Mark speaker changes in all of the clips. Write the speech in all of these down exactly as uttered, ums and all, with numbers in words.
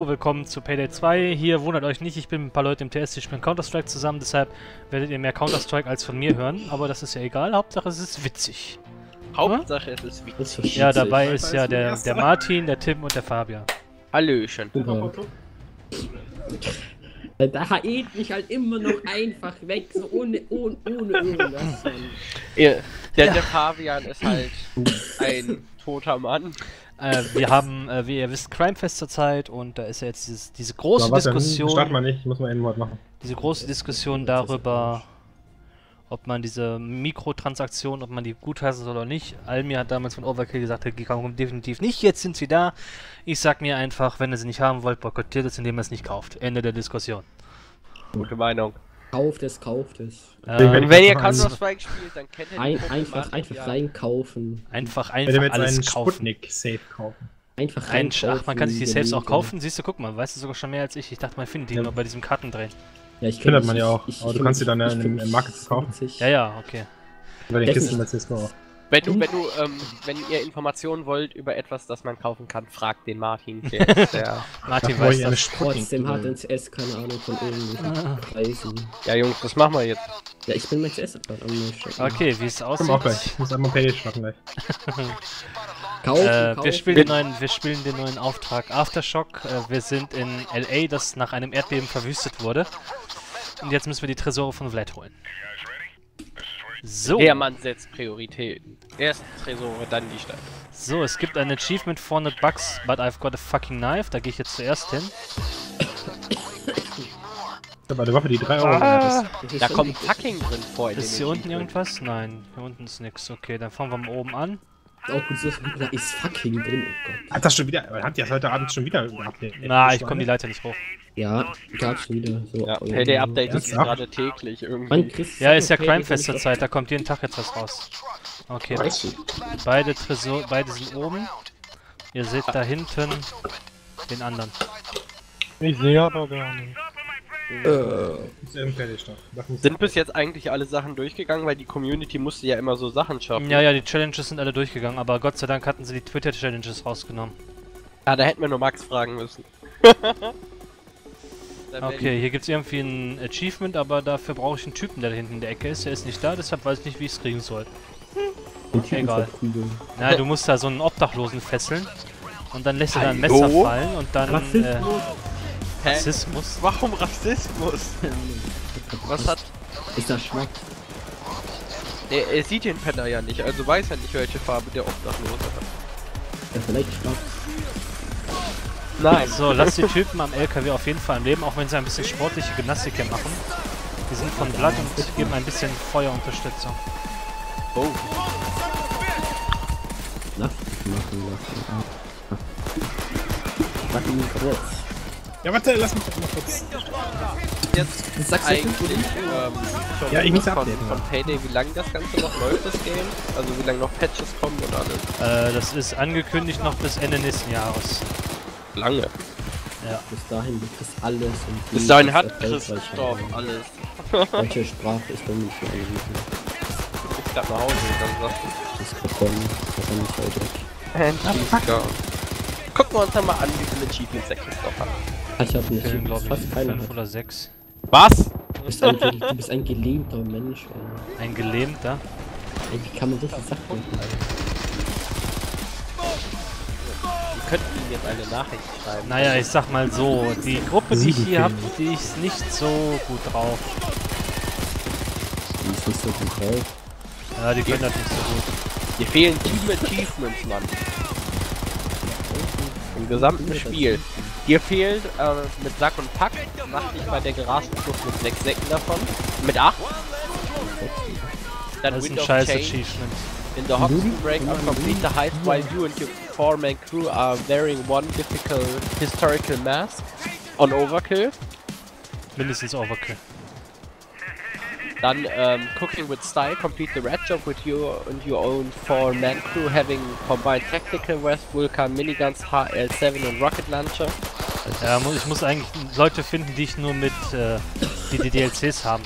Speaker 1: Willkommen zu Payday zwei. Hier wundert euch nicht, ich bin mit ein paar Leuten im T S, die spielen Counter-Strike zusammen, deshalb werdet ihr mehr Counter-Strike als von mir hören, aber das ist ja egal, Hauptsache es ist witzig.
Speaker 2: Hauptsache es ist witzig.
Speaker 1: Ja, dabei ist ja der, der Martin, der Tim und der Fabian.
Speaker 2: Hallöchen.
Speaker 3: Da geht mich halt immer noch einfach weg, so ohne, ohne, ohne irgendwas.
Speaker 2: Ja, der, der Fabian ist halt ein toter Mann.
Speaker 1: Äh, wir haben, äh, wie ihr wisst, Crimefest zur Zeit und da ist ja jetzt dieses, diese große
Speaker 4: so,
Speaker 1: Diskussion.
Speaker 4: Start mal nicht, ich muss mal ein Wort machen. Diese
Speaker 1: große Diskussion darüber, ob man diese Mikrotransaktionen, ob man die gutheißen soll oder nicht. Almir hat damals von Overkill gesagt, die kommen definitiv nicht, jetzt sind sie da. Ich sag mir einfach, wenn ihr sie nicht haben wollt, boykottiert es, indem ihr es nicht kauft. Ende der Diskussion.
Speaker 2: Gute Meinung.
Speaker 3: Kauft es, kauft es.
Speaker 1: Äh,
Speaker 2: und wenn ihr Counter-Strike spielt, dann kennt ihr
Speaker 3: ein,
Speaker 2: die
Speaker 3: Einfach, einfach ja. reinkaufen.
Speaker 1: Einfach, einfach alles
Speaker 4: einen
Speaker 1: kaufen.
Speaker 4: Sputnik-Safe kaufen.
Speaker 3: Einfach
Speaker 1: Ein
Speaker 3: reinkaufen.
Speaker 1: Ach, man kann sich die Saves auch kaufen. Siehst du, guck mal, weißt du sogar schon mehr als ich. Ich dachte, man findet die ja. nur bei diesem Kartendrehen.
Speaker 3: Ja, ich
Speaker 4: findet man ja auch.
Speaker 3: Ich, ich,
Speaker 4: aber
Speaker 3: ich
Speaker 4: du kannst sie dann
Speaker 3: ich,
Speaker 4: im, im Market kaufen.
Speaker 1: Ja, ja, okay.
Speaker 4: Bei den Kisten bei C S G O auch.
Speaker 2: Wenn du, wenn du, ähm, wenn ihr Informationen wollt über etwas, das man kaufen kann, fragt den Martin. Der ist der
Speaker 1: Martin weiß
Speaker 4: das.
Speaker 1: das.
Speaker 3: Trotzdem hat ins S keine Ahnung von irgendwelchen Preisen.
Speaker 2: Ja, Jungs, was machen wir jetzt?
Speaker 3: Ja, ich bin mit S gerade am Durchschauen.
Speaker 1: Okay, wie es aussieht.
Speaker 4: Komm auch gleich. Ich muss einmal Payday schnappen gleich.
Speaker 3: Kaufen,
Speaker 1: äh,
Speaker 3: kaufen.
Speaker 1: Wir, spielen den neuen, wir spielen den neuen Auftrag Aftershock. Äh, wir sind in L A, das nach einem Erdbeben verwüstet wurde. Und jetzt müssen wir die Tresore von Vlad holen. So.
Speaker 2: Der Mann setzt Prioritäten. Erst Tresore, dann die Stadt.
Speaker 1: So, es gibt ein Achievement four hundred bucks, but I've got a fucking knife. Da gehe ich jetzt zuerst hin.
Speaker 4: Da war die Waffe, die drei Euro
Speaker 2: ah,
Speaker 4: wert ist.
Speaker 2: Da kommt fucking drin vor. In
Speaker 1: ist hier unten irgendwas? Nein, hier unten ist nix. Okay, dann fangen wir mal oben an.
Speaker 3: Oh gut, so da ist fucking drin, oh Gott.
Speaker 4: Hat das schon wieder, hat die das heute Abend schon wieder gehabt?
Speaker 1: Na, ich komme die Leiter nicht hoch.
Speaker 3: Ja, gab's wieder. So,
Speaker 2: ja, Payday-Update ist gerade täglich irgendwie.
Speaker 1: Ja, ist ja Crimefest zur Zeit, da kommt jeden Tag jetzt was raus. Okay, beide Tresor, beide sind oben. Ihr seht da hinten den anderen.
Speaker 5: Ich sehe aber gar nicht.
Speaker 2: Äh, sind bis jetzt eigentlich alle Sachen durchgegangen, weil die Community musste ja immer so Sachen schaffen.
Speaker 1: Ja, ja, die Challenges sind alle durchgegangen, aber Gott sei Dank hatten sie die Twitter-Challenges rausgenommen.
Speaker 2: Ja, da hätten wir nur Max fragen müssen.
Speaker 1: Okay, hier gibt es irgendwie ein Achievement, aber dafür brauche ich einen Typen, der da hinten in der Ecke ist. Der ist nicht da, deshalb weiß ich nicht, wie ich es kriegen soll. Egal. Na, du musst da so einen Obdachlosen fesseln und dann lässt er da ein Messer fallen und dann... Äh, Rassismus?
Speaker 2: Warum Rassismus? Was hat...
Speaker 3: Ist das schwach?
Speaker 2: Er, er sieht den Penner ja nicht, also weiß er nicht, welche Farbe der Obdachlose hat.
Speaker 3: Ja, vielleicht schwach.
Speaker 1: Nein. So, lass die Typen am L K W auf jeden Fall am Leben, auch wenn sie ein bisschen sportliche Gymnastik hier machen. Die sind von Blatt und geben ein bisschen Feuerunterstützung.
Speaker 2: Oh.
Speaker 3: Lass dich machen lassen. Mach ihn kurz.
Speaker 4: Ja, warte, lass mich doch mal kurz.
Speaker 2: Jetzt sagst du eigentlich ähm, schon
Speaker 4: ja, ich muss
Speaker 2: von, von Payday, wie lange das Ganze noch läuft, das Game? Also wie lange noch Patches kommen und alles?
Speaker 1: Äh, das ist angekündigt noch bis Ende nächsten Jahres.
Speaker 2: Lange.
Speaker 3: Ja. Bis dahin wird das alles und
Speaker 2: bis dahin hat Christoph alles.
Speaker 3: Welche Sprache ist denn nicht eigentlich?
Speaker 2: Ich gleich nach Hause, dann sagst du.
Speaker 3: Das ist Karton, Karton ist halt weg.
Speaker 2: Ja. Gucken wir uns dann mal an, wie viele Achievements der Christoph hat.
Speaker 3: Ich hab nicht,
Speaker 1: ich glaube
Speaker 3: fast keine
Speaker 1: fünf oder sechs.
Speaker 2: Was?
Speaker 3: Du bist ein, du bist ein gelähmter Mensch, ey.
Speaker 1: Ein gelähmter?
Speaker 3: Ey, wie kann man so viel Sachen machen?
Speaker 2: Wir könnten ihm jetzt eine Nachricht schreiben.
Speaker 1: Naja, ich sag mal so, die Gruppe, die ich hier hab, die ist nicht so gut drauf.
Speaker 3: Die ist nicht so gut drauf.
Speaker 1: Ja, die können das nicht so gut.
Speaker 2: Dir fehlen sieben Achievements, Mann. Im gesamten Spiel. Dir fehlt äh, mit Sack und Pack, mach dich bei der Garagenflucht mit sechs Säcken davon. Mit acht. Dann
Speaker 1: das ist ein
Speaker 2: Windows
Speaker 1: scheiß
Speaker 2: Change.
Speaker 1: Achievement.
Speaker 2: In the Hoxton breakup, complete the heist while you and your four-man crew are wearing one difficult historical mask on Overkill.
Speaker 1: Mindestens Overkill.
Speaker 2: Dann um, cooking with style, complete the red job with you and your own four-man crew having combined tactical vest, Vulcan, miniguns, H L seven und Rocket Launcher.
Speaker 1: Ja, ich muss eigentlich Leute finden, die ich nur mit äh, die, die D L Cs haben.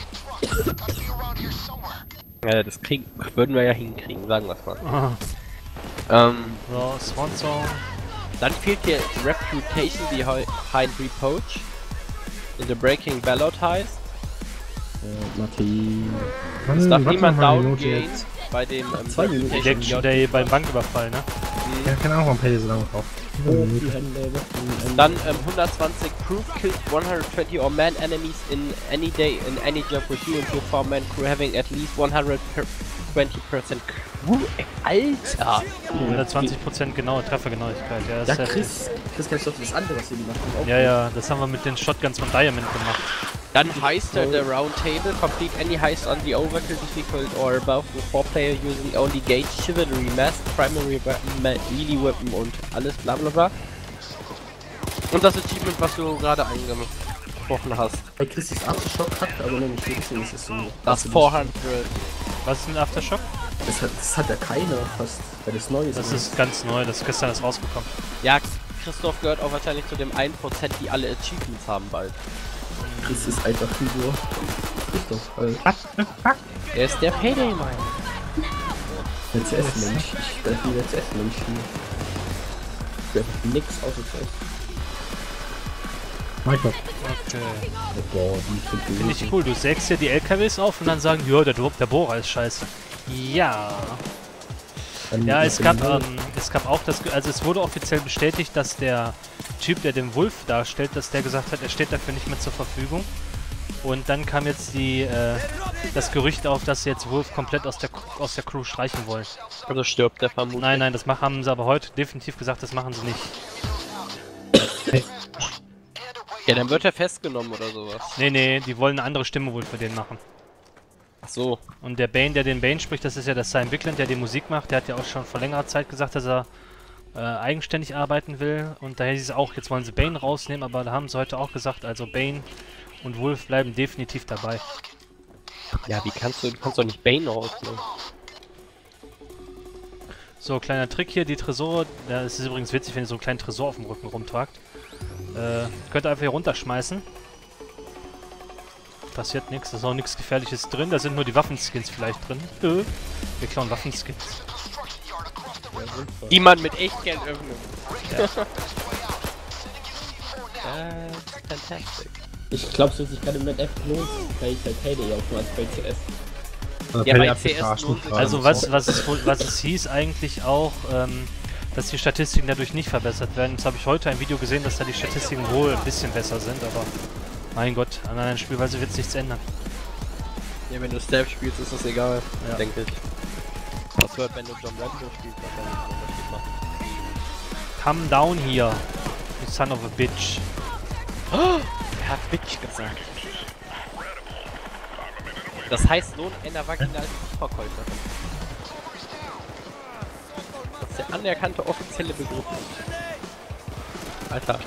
Speaker 2: Ja, das kriegen, würden wir ja hinkriegen, sagen wir es mal.
Speaker 1: Ah.
Speaker 2: Ähm,
Speaker 1: so, Swan Song.
Speaker 2: Dann fehlt hier Reputation behind Reproach. In the Breaking Ballot heißt.
Speaker 3: Äh, Martin.
Speaker 4: Mann,
Speaker 2: Es darf
Speaker 4: warte
Speaker 2: niemand
Speaker 4: noch mal eine
Speaker 2: down
Speaker 4: Minute
Speaker 2: gehen
Speaker 4: jetzt.
Speaker 2: bei dem ähm,
Speaker 3: Zwei Minuten.
Speaker 2: Reputation
Speaker 1: Election Day beim Banküberfall, ne?
Speaker 4: Ja, keine Ahnung, warum Payday so lange braucht.
Speaker 3: Hoch die Hände, Waffen,
Speaker 2: Dann ähm, hundertzwanzig Proof kills one hundred twenty or man enemies in any day in any job with you and your four-man crew having at least one hundred twenty percent crew. Alter!
Speaker 1: hundertzwanzig Prozent genaue Treffergenauigkeit, ja. Das
Speaker 3: Ja,
Speaker 1: ist ja-
Speaker 3: Chris, Chris kennst du doch das andere, was wir gemacht haben. Auch
Speaker 1: Ja, ja, das haben wir mit den Shotguns von Diamond gemacht.
Speaker 2: Dann Heist at the round table. Complete any heist on the overkill difficult or above with four player using only gauge, chivalry, mask, primary weapon, me- melee weapon und alles bla bla bla. Und das Achievement, was du gerade angesprochen hast.
Speaker 3: Bei Chris ist Aftershock hat, aber noch nicht deswegen ist es so.
Speaker 2: Das vierhundert.
Speaker 1: Was ist ein Aftershock?
Speaker 3: Das hat, das hat ja keiner fast, weil das neu ist.
Speaker 1: Das ist ganz neu, das ist gestern erst rausgekommen.
Speaker 2: Ja, Christoph gehört auch wahrscheinlich zu dem ein Prozent, die alle Achievements haben bald.
Speaker 3: Chris ist einfach Figur. Christoph, halt.
Speaker 2: Er ist der Payday-Mann.
Speaker 3: Der C S-Mensch. Ich bin einfach der C S-Mensch hier. Ich bin einfach nix außer C S.
Speaker 4: Minecraft.
Speaker 1: Okay.
Speaker 3: Boah, die sind
Speaker 1: Finde ich cool, du sägst ja die L K Ws auf und dann sagen, ja, der, Dro- der Bohrer ist scheiße. Ja. Ja, es gab, ähm, es gab auch das, Ge- also es wurde offiziell bestätigt, dass der Typ, der den Wolf darstellt, dass der gesagt hat, er steht dafür nicht mehr zur Verfügung. Und dann kam jetzt die, äh, das Gerücht auf, dass sie jetzt Wolf komplett aus der, aus der Crew streichen wollen.
Speaker 2: Also stirbt der vermutlich.
Speaker 1: Nein, nein, das machen, haben sie aber heute definitiv gesagt, das machen sie nicht.
Speaker 2: Ja, dann wird er festgenommen oder sowas.
Speaker 1: Nee, nee, die wollen eine andere Stimme wohl für den machen.
Speaker 2: Ach so.
Speaker 1: Und der Bane, der den Bane spricht, das ist ja der Simon Wickland, der die Musik macht. Der hat ja auch schon vor längerer Zeit gesagt, dass er äh, eigenständig arbeiten will. Und daher ist es auch, jetzt wollen sie Bane rausnehmen, aber da haben sie heute auch gesagt, also Bane und Wolf bleiben definitiv dabei.
Speaker 2: Ja, wie kannst du, du kannst doch nicht Bane rausnehmen.
Speaker 1: So, kleiner Trick hier, die Tresore. Ja, es ist übrigens witzig, wenn ihr so einen kleinen Tresor auf dem Rücken rumtragt. Äh, könnt ihr einfach hier runterschmeißen. Passiert nichts, da ist auch nichts Gefährliches drin, da sind nur die Waffenskins vielleicht drin. Äh, wir klauen Waffenskins.
Speaker 2: Die man mit Echtgeld öffnet.
Speaker 1: Ja.
Speaker 2: That's fantastic.
Speaker 3: Ich glaube, es wird sich gerade mit F lohnt, weil ich halt Payday auch nur als bei C S.
Speaker 4: Also
Speaker 2: Ja,
Speaker 4: Payday
Speaker 2: bei C S
Speaker 4: abgefragt,
Speaker 2: lohnt
Speaker 4: nicht
Speaker 2: sich-
Speaker 4: gerade.
Speaker 1: Also was, was, es, wohl- was es hieß eigentlich auch, ähm, dass die Statistiken dadurch nicht verbessert werden. Jetzt habe ich heute ein Video gesehen, dass da die Statistiken wohl ein bisschen besser sind, aber mein Gott, an einer Spielweise wird es nichts ändern.
Speaker 2: Ja, wenn du Stealth spielst, ist das egal,
Speaker 1: Ja.
Speaker 2: denke ich. Das wird, wenn du John Rambo spielst, wahrscheinlich einen Unterschied machen.
Speaker 1: Come down here, you son of a bitch.
Speaker 2: Er hat Bitch gesagt. Das heißt Lohn einer vaginalen Verkäuferin. Das ist der anerkannte offizielle Begriff. Alter.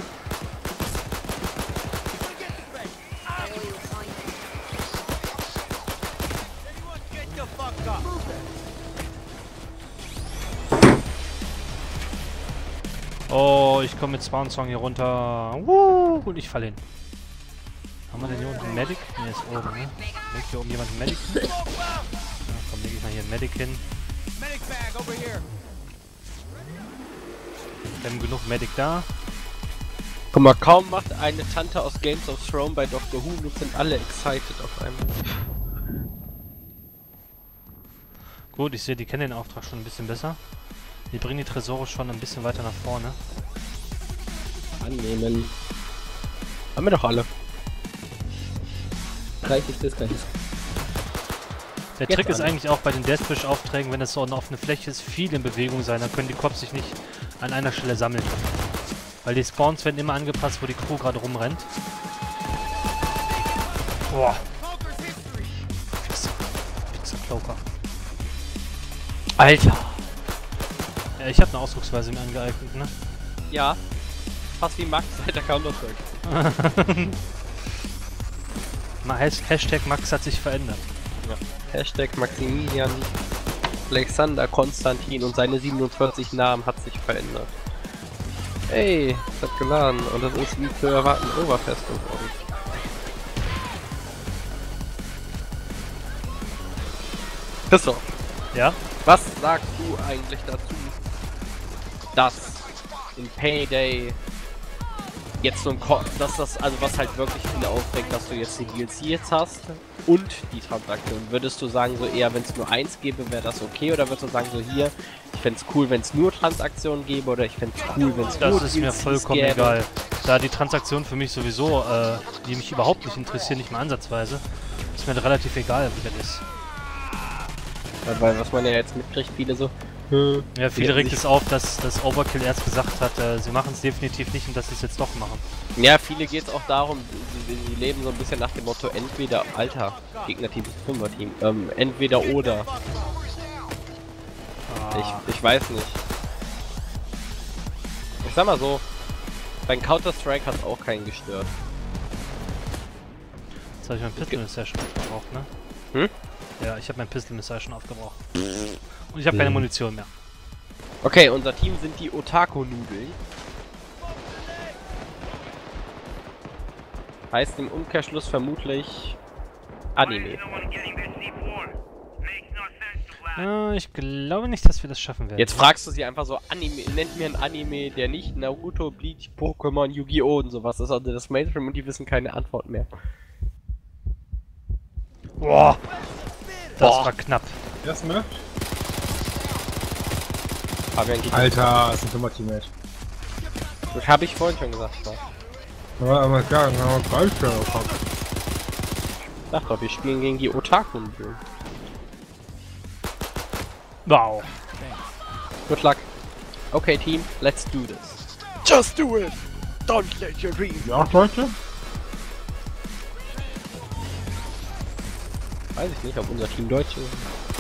Speaker 1: Oh, ich komme mit Swan-Song hier runter. Woo, und ich falle hin. Haben wir denn hier unten einen Medic? Ne, ist oben, ne? Leg hier oben jemand einen Medic hin? Ja, komm, leg ich mal hier einen Medic hin. Wir haben genug Medic da.
Speaker 2: Guck mal, kaum macht eine Tante aus Games of Thrones bei Doctor Who, jetzt sind alle excited auf einmal.
Speaker 1: Gut, ich sehe, die kennen den Auftrag schon ein bisschen besser. Die bringen die Tresore schon ein bisschen weiter nach vorne.
Speaker 3: Annehmen.
Speaker 2: Haben wir doch alle.
Speaker 3: Gleich ist das, gleich ist
Speaker 1: Der
Speaker 3: Jetzt
Speaker 1: Trick ist
Speaker 3: an.
Speaker 1: eigentlich auch bei den Deathwish-Aufträgen, wenn es so eine offene Fläche ist, viel in Bewegung sein, dann können die Cops sich nicht an einer Stelle sammeln. Weil die Spawns werden immer angepasst, wo die Crew gerade rumrennt. Boah. Fixer. Fixer Cloaker.
Speaker 2: Alter.
Speaker 1: Ja, ich habe eine Ausdrucksweise mir angeeignet, ne?
Speaker 2: Ja. Fast wie Max seit der Counter-Strike.
Speaker 1: Ma- Has- Hashtag Max hat sich verändert.
Speaker 2: Hashtag Maximilian Alexander Konstantin und seine siebenundvierzig Namen hat sich verändert. Ey, es hat geladen und das ist wie zu erwarten Overfest geworden. Christoph,
Speaker 1: Ja?
Speaker 2: was sagst du eigentlich dazu, dass in Payday jetzt so ein Ko dass das, also was halt wirklich viele aufregt, dass du jetzt die D L C jetzt hast und die Transaktion. Würdest du sagen, so eher wenn es nur eins gäbe, wäre das okay? Oder würdest du sagen, so hier, ich fände es cool, wenn es nur Transaktionen gäbe, oder ich fände es cool, wenn es nur
Speaker 1: Das ist mir vollkommen
Speaker 2: gäbe.
Speaker 1: egal. Da die Transaktionen für mich sowieso, äh, die mich überhaupt nicht interessieren, nicht mal ansatzweise, ist mir relativ egal, wie das ist.
Speaker 2: Weil was man ja jetzt mitkriegt, viele so,
Speaker 1: Ja, viele regt es auf, dass, dass Overkill erst gesagt hat, äh, sie machen es definitiv nicht und dass sie es jetzt doch machen.
Speaker 2: ja, viele geht es auch darum, sie, sie leben so ein bisschen nach dem Motto, entweder, Alter, Gegnerteam ist Fünfer-Team, ähm, entweder oder.
Speaker 1: Ah.
Speaker 2: Ich, ich weiß nicht. Ich sag mal so, beim Counter-Strike hat auch keinen gestört.
Speaker 1: Jetzt habe ich mein Pistol-Messer schon aufgebraucht, ne?
Speaker 2: Hm?
Speaker 1: Ja, ich habe mein Pistol-Messer schon aufgebraucht. Und ich habe keine Munition mehr.
Speaker 2: Okay, unser Team sind die Otaku-Nudeln. Heißt im Umkehrschluss vermutlich Anime.
Speaker 1: Äh, ich glaube nicht, dass wir das schaffen werden.
Speaker 2: Jetzt fragst du sie einfach so, Anime, nennt mir ein Anime, der nicht Naruto, Bleach, Pokémon, Yu-Gi-Oh! Und sowas ist, also das Mainstream und die wissen keine Antwort mehr.
Speaker 1: Boah! Das
Speaker 2: Boah.
Speaker 1: war knapp.
Speaker 4: Erstmal.
Speaker 2: Fabian geht.
Speaker 4: Alter, ist ein dummer Teammate.
Speaker 2: Das habe ich vorhin schon gesagt. Ja.
Speaker 4: Aber, aber klar, dann haben wir gleich schon bekommen.
Speaker 2: Ich dachte doch, wir spielen gegen die Otaku-Nudeln.
Speaker 1: Wow.
Speaker 2: Good luck. Okay, Team, let's do this. Just do it! Don't let your dreams.
Speaker 4: Ja, Leute?
Speaker 2: Weiß ich nicht, ob unser Team Deutsch ist.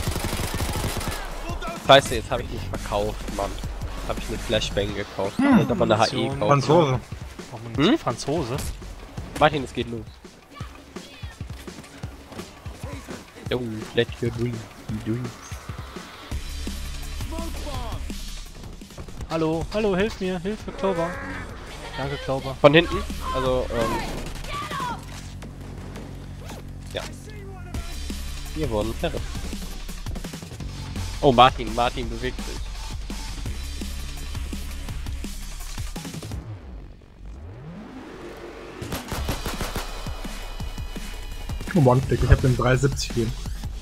Speaker 2: Scheiße, jetzt habe ich nicht verkauft, Mann. Habe ich eine Flashbang gekauft. Ich wollte aber eine H E kaufen.
Speaker 4: Franzose.
Speaker 1: Auch ein
Speaker 2: Hm?
Speaker 1: Franzose.
Speaker 2: Martin, es geht los. Don't let your dreams be dreams.
Speaker 1: Hallo, hallo, hilf mir, Hilfe, Clover. Danke, Clover.
Speaker 2: Von hinten, also, ähm... ja. Wir wurden verrückt. Oh, Martin, Martin bewegt sich.
Speaker 4: Oh Mann, Dick, ich hab den drei siebzig gegeben.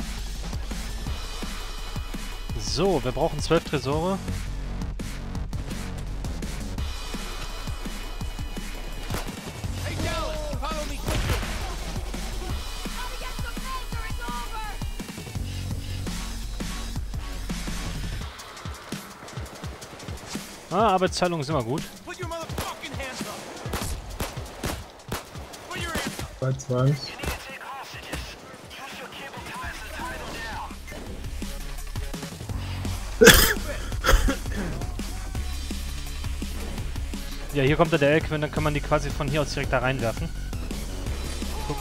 Speaker 1: So, wir brauchen zwölf Tresore. Ah, Arbeitsteilung ist immer gut.
Speaker 4: zwei zwei.
Speaker 1: Ja, hier kommt der Elk, dann kann man die quasi von hier aus direkt da reinwerfen. Guck.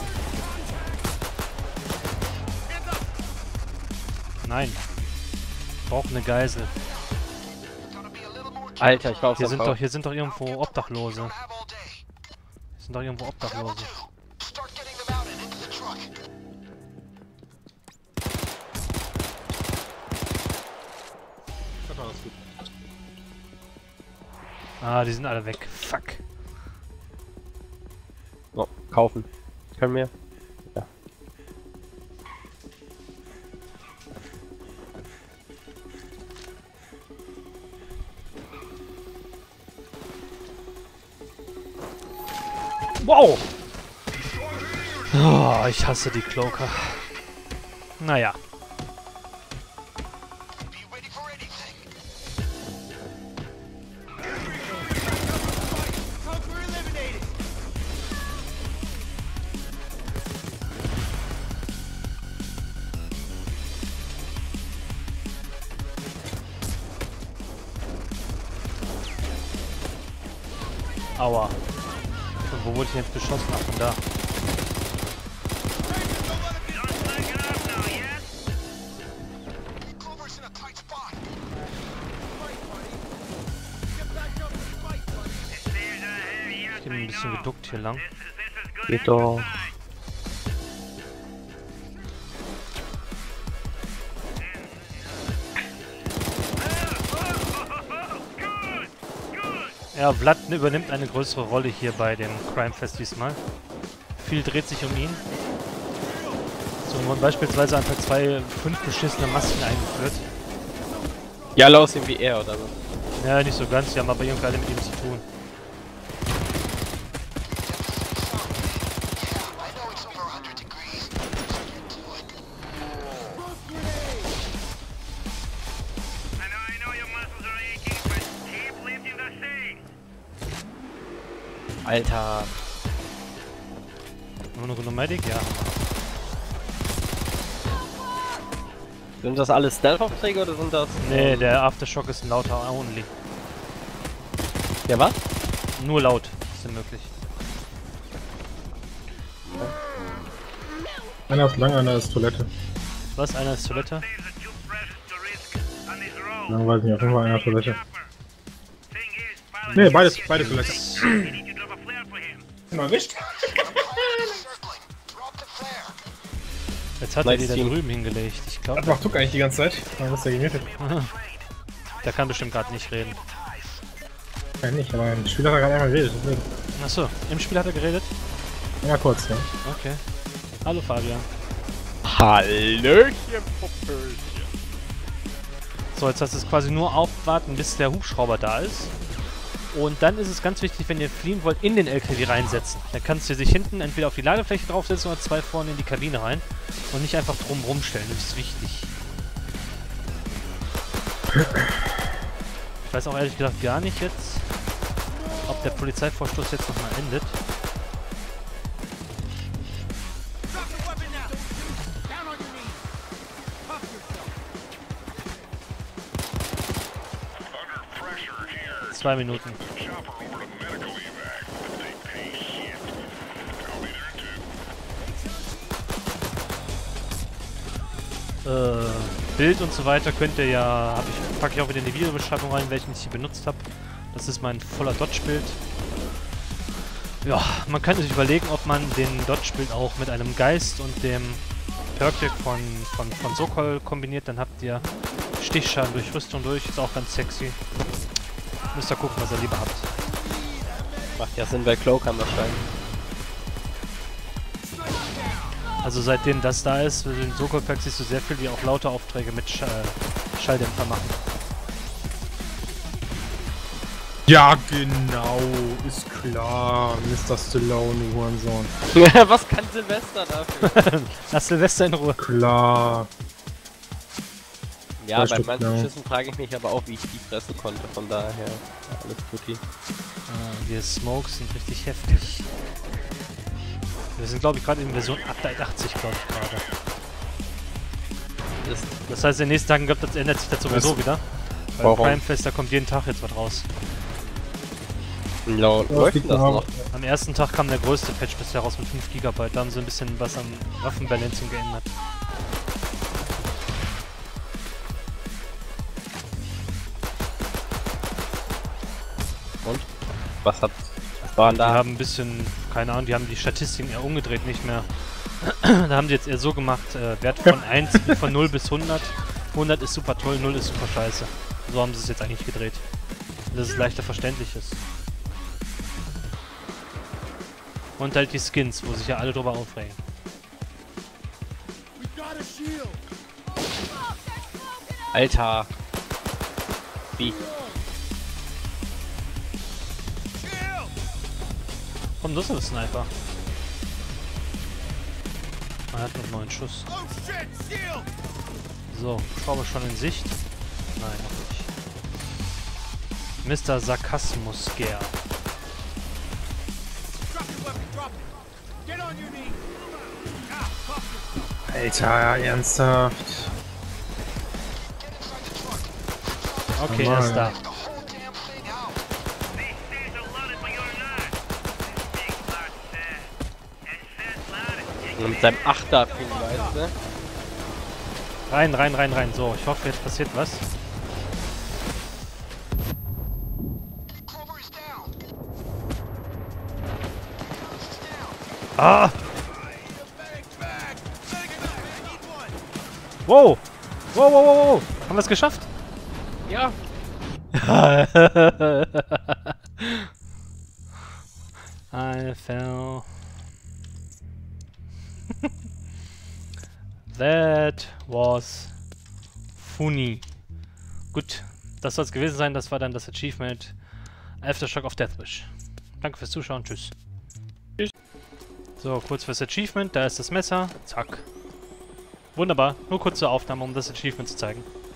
Speaker 1: Nein. Ich brauche eine Geisel.
Speaker 2: Alter, ich war auf
Speaker 1: Hier
Speaker 2: so
Speaker 1: sind
Speaker 2: einem
Speaker 1: doch, hier sind doch irgendwo Obdachlose. Hier sind doch irgendwo Obdachlose. Ah, die sind alle weg. Fuck.
Speaker 2: So, kaufen. Können wir? Ja.
Speaker 1: Wow! Oh, ich hasse die Cloaker. Naja. Aua. Und wo wurde ich jetzt beschossen? Ach, von da. Ich bin ein bisschen geduckt hier lang.
Speaker 2: Geht doch.
Speaker 1: Ja, Vlad übernimmt eine größere Rolle hier bei dem Crime Fest diesmal. Viel dreht sich um ihn. So wurden beispielsweise an Tag zwei fünf beschissene Masken eingeführt.
Speaker 2: Ja, alle aussehen wie er oder so.
Speaker 1: Ja, nicht so ganz, die haben aber irgendwie alle mit ihm zu tun.
Speaker 2: Alter.
Speaker 1: Nur noch Nomadic? Ja.
Speaker 2: Sind das alles Stealth-Aufträge oder sind das...
Speaker 1: Nee,
Speaker 2: ähm,
Speaker 1: der Aftershock ist ein lauter Only.
Speaker 2: Der was?
Speaker 1: Nur laut ist möglich.
Speaker 4: Einer ist lang, einer ist Toilette.
Speaker 1: Was? Einer ist Toilette?
Speaker 4: Lang weiß nicht, auf jeden Fall einer Toilette. Nee, beides, beide Toilette. Mal erwischt.
Speaker 1: Jetzt hat
Speaker 2: Nice
Speaker 1: er die da
Speaker 2: Team.
Speaker 1: drüben hingelegt. Ich glaube,
Speaker 4: Das macht Tuck eigentlich die ganze Zeit. Dann ist er gemutet.
Speaker 1: der kann bestimmt gerade nicht reden.
Speaker 4: Ja, nicht, aber im Spiel hat er gerade einmal geredet.
Speaker 1: Achso, im Spiel hat er geredet?
Speaker 4: Ja, kurz, ja.
Speaker 1: Okay. Hallo Fabian.
Speaker 2: Hallöchen, Popöchen.
Speaker 1: So, jetzt hast du es quasi nur aufwarten, bis der Hubschrauber da ist. Und dann ist es ganz wichtig, wenn ihr fliehen wollt, in den L K W reinsetzen. Dann kannst du dich hinten entweder auf die Ladefläche draufsetzen oder zwei vorne in die Kabine rein. Und nicht einfach drum rumstellen, das ist wichtig. Ich weiß auch ehrlich gesagt gar nicht jetzt, ob der Polizeivorstoß jetzt nochmal endet. Zwei Minuten. Äh, Bild und so weiter könnt ihr ja, hab ich, packe ich auch wieder in die Videobeschreibung rein, welchen ich hier benutzt habe. Das ist mein voller Dodge-Bild. Ja, man kann sich überlegen, ob man den Dodge-Bild auch mit einem Geist und dem Perk-Deck von, von, von Sokol kombiniert. Dann habt ihr Stichschaden durch Rüstung durch, ist auch ganz sexy. Müsst ihr gucken, was ihr lieber habt.
Speaker 2: Macht ja Sinn, bei Cloak haben wahrscheinlich.
Speaker 1: Also seitdem das da ist, mit dem Sokol-Pack siehst du sehr viel, die auch laute Aufträge mit Sch äh, Schalldämpfer machen.
Speaker 4: Ja, genau, ist klar, Mister Stallone, Hurensohn.
Speaker 2: Was kann Silvester dafür?
Speaker 1: Lass Silvester in Ruhe.
Speaker 4: Klar.
Speaker 2: Ja,
Speaker 4: Zwei
Speaker 2: bei
Speaker 4: Stück,
Speaker 2: manchen
Speaker 4: ja.
Speaker 2: Schüssen frage ich mich aber auch, wie ich die fressen konnte, von daher ja, alles tutti.
Speaker 1: Ah, wir Smokes sind richtig heftig. Wir sind, glaube ich, gerade in Version achtzig, glaube ich, gerade.
Speaker 2: Das,
Speaker 1: Das heißt, in den nächsten Tagen, glaub, das ändert sich das sowieso
Speaker 4: Was?
Speaker 1: wieder. Beim
Speaker 2: Warum?
Speaker 1: Prime Fest, da kommt jeden Tag jetzt was raus.
Speaker 2: no,
Speaker 4: Ja,
Speaker 2: läuft
Speaker 4: liegt
Speaker 2: das
Speaker 4: daran.
Speaker 2: noch?
Speaker 1: Am ersten Tag kam der größte Patch bisher raus mit fünf Gigabyte. Da haben sie ein bisschen was am Waffenbalancing geändert.
Speaker 2: Und? Was hat... Was war denn
Speaker 1: Die
Speaker 2: da?
Speaker 1: haben ein bisschen, keine Ahnung, die haben die Statistiken eher umgedreht, nicht mehr. Da haben sie jetzt eher so gemacht, äh, Wert von eins, von null bis hundert. hundert ist super toll, null ist super scheiße. So haben sie es jetzt eigentlich gedreht. Dass es leichter verständlich ist. Und halt die Skins, wo sich ja alle drüber aufregen.
Speaker 2: Alter. Wie?
Speaker 1: Komm, das ist ein Sniper. Er hat noch neun Schuss. So, Schraube schon in Sicht. Nein, noch nicht. Mister Sarkasmus-Gear.
Speaker 4: Alter, ernsthaft.
Speaker 1: Okay,
Speaker 4: Oh
Speaker 1: er
Speaker 4: Mann.
Speaker 1: ist da.
Speaker 2: Und mit seinem Achter-Ping, weißt du?
Speaker 1: Rein, rein, rein, rein. So, ich hoffe, jetzt passiert was. Ah! Wow! Wow, wow, wow, wow! Haben wir es geschafft?
Speaker 2: Ja.
Speaker 1: I fell. That was funny. Gut, das soll es gewesen sein. Das war dann das Achievement Aftershock of Deathwish. Danke fürs Zuschauen. Tschüss. Tschüss. So, kurz fürs Achievement. Da ist das Messer. Zack. Wunderbar. Nur kurze Aufnahme, um das Achievement zu zeigen.